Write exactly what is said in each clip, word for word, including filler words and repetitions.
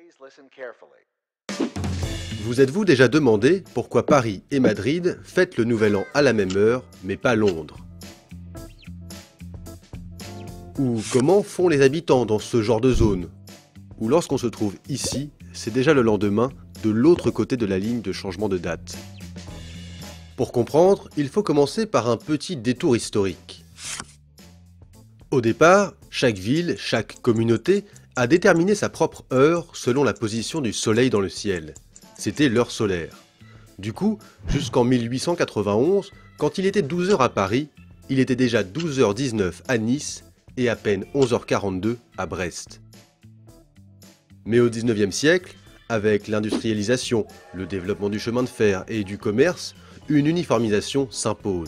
Vous êtes-vous déjà demandé pourquoi Paris et Madrid fêtent le Nouvel An à la même heure, mais pas Londres? Ou comment font les habitants dans ce genre de zone? Ou lorsqu'on se trouve ici, c'est déjà le lendemain, de l'autre côté de la ligne de changement de date. Pour comprendre, il faut commencer par un petit détour historique. Au départ, chaque ville, chaque communauté a déterminé sa propre heure selon la position du soleil dans le ciel. C'était l'heure solaire. Du coup, jusqu'en mille huit cent quatre-vingt-onze, quand il était douze heures à Paris, il était déjà douze heures dix-neuf à Nice et à peine onze heures quarante-deux à Brest. Mais au dix-neuvième siècle, avec l'industrialisation, le développement du chemin de fer et du commerce, une uniformisation s'impose.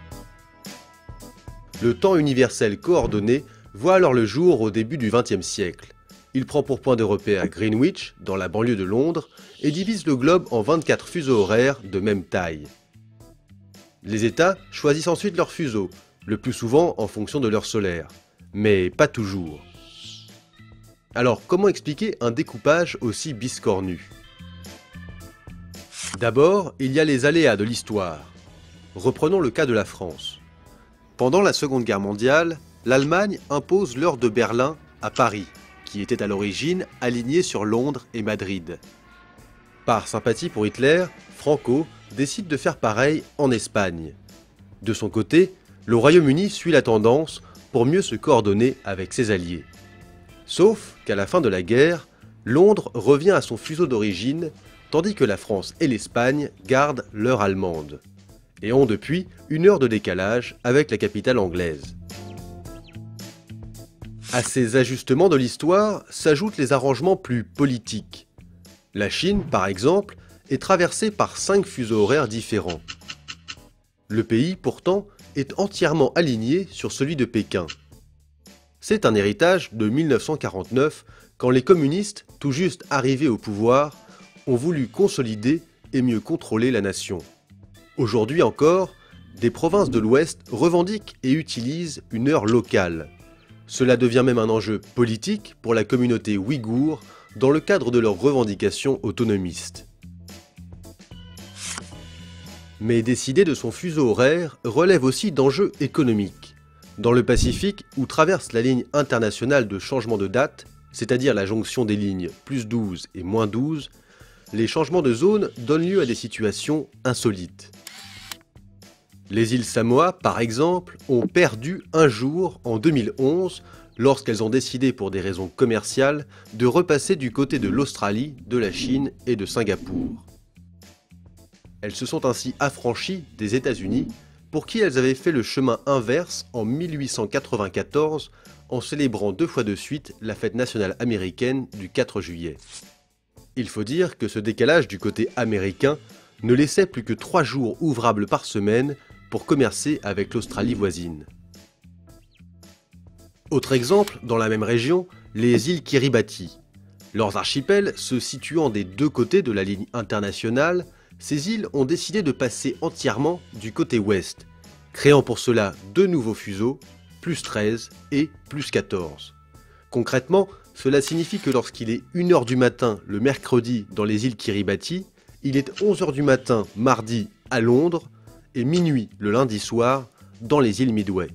Le temps universel coordonné voit alors le jour au début du vingtième siècle. Il prend pour point de repère Greenwich, dans la banlieue de Londres, et divise le globe en vingt-quatre fuseaux horaires de même taille. Les États choisissent ensuite leurs fuseaux, le plus souvent en fonction de l'heure solaire, mais pas toujours. Alors comment expliquer un découpage aussi biscornu? D'abord, il y a les aléas de l'histoire. Reprenons le cas de la France. Pendant la Seconde Guerre mondiale, l'Allemagne impose l'heure de Berlin à Paris, qui était à l'origine aligné sur Londres et Madrid. Par sympathie pour Hitler, Franco décide de faire pareil en Espagne. De son côté, le Royaume-Uni suit la tendance pour mieux se coordonner avec ses alliés. Sauf qu'à la fin de la guerre, Londres revient à son fuseau d'origine, tandis que la France et l'Espagne gardent l'heure allemande, et ont depuis une heure de décalage avec la capitale anglaise. À ces ajustements de l'histoire s'ajoutent les arrangements plus politiques. La Chine, par exemple, est traversée par cinq fuseaux horaires différents. Le pays, pourtant, est entièrement aligné sur celui de Pékin. C'est un héritage de mille neuf cent quarante-neuf, quand les communistes, tout juste arrivés au pouvoir, ont voulu consolider et mieux contrôler la nation. Aujourd'hui encore, des provinces de l'Ouest revendiquent et utilisent une heure locale. Cela devient même un enjeu politique pour la communauté ouïghour dans le cadre de leurs revendications autonomistes. Mais décider de son fuseau horaire relève aussi d'enjeux économiques. Dans le Pacifique, où traverse la ligne internationale de changement de date, c'est-à-dire la jonction des lignes plus douze et moins douze, les changements de zone donnent lieu à des situations insolites. Les îles Samoa, par exemple, ont perdu un jour en deux mille onze lorsqu'elles ont décidé pour des raisons commerciales de repasser du côté de l'Australie, de la Chine et de Singapour. Elles se sont ainsi affranchies des États-Unis, pour qui elles avaient fait le chemin inverse en mille huit cent quatre-vingt-quatorze en célébrant deux fois de suite la fête nationale américaine du quatre juillet. Il faut dire que ce décalage du côté américain ne laissait plus que trois jours ouvrables par semaine pour commercer avec l'Australie voisine. Autre exemple, dans la même région, les îles Kiribati. Leurs archipels se situant des deux côtés de la ligne internationale, ces îles ont décidé de passer entièrement du côté ouest, créant pour cela deux nouveaux fuseaux, plus treize et plus quatorze. Concrètement, cela signifie que lorsqu'il est une heure du matin le mercredi dans les îles Kiribati, il est onze heures du matin mardi à Londres et minuit le lundi soir dans les îles Midway.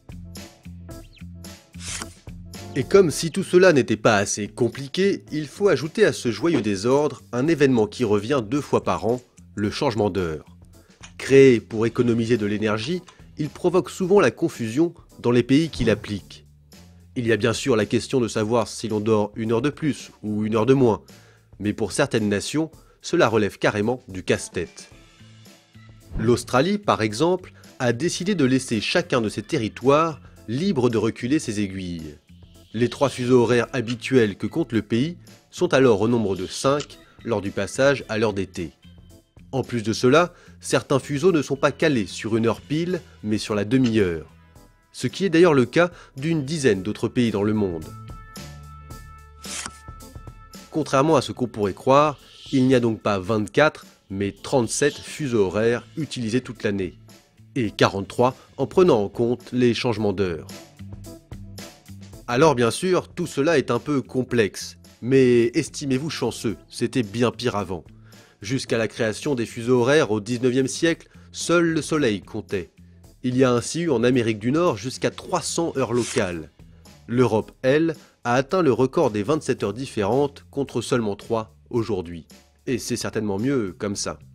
Et comme si tout cela n'était pas assez compliqué, il faut ajouter à ce joyeux désordre un événement qui revient deux fois par an, le changement d'heure. Créé pour économiser de l'énergie, il provoque souvent la confusion dans les pays qui l'appliquent. Il y a bien sûr la question de savoir si l'on dort une heure de plus ou une heure de moins, mais pour certaines nations, cela relève carrément du casse-tête. L'Australie, par exemple, a décidé de laisser chacun de ses territoires libre de reculer ses aiguilles. Les trois fuseaux horaires habituels que compte le pays sont alors au nombre de cinq lors du passage à l'heure d'été. En plus de cela, certains fuseaux ne sont pas calés sur une heure pile, mais sur la demi-heure. Ce qui est d'ailleurs le cas d'une dizaine d'autres pays dans le monde. Contrairement à ce qu'on pourrait croire, il n'y a donc pas vingt-quatre, mais trente-sept fuseaux horaires utilisés toute l'année, et quarante-trois en prenant en compte les changements d'heure. Alors bien sûr, tout cela est un peu complexe, Mais estimez-vous chanceux, c'était bien pire avant. Jusqu'à la création des fuseaux horaires au dix-neuvième siècle, seul le soleil comptait. Il y a ainsi eu en Amérique du Nord jusqu'à trois cents heures locales. L'Europe, elle, a atteint le record des vingt-sept heures différentes contre seulement trois aujourd'hui. Et c'est certainement mieux comme ça.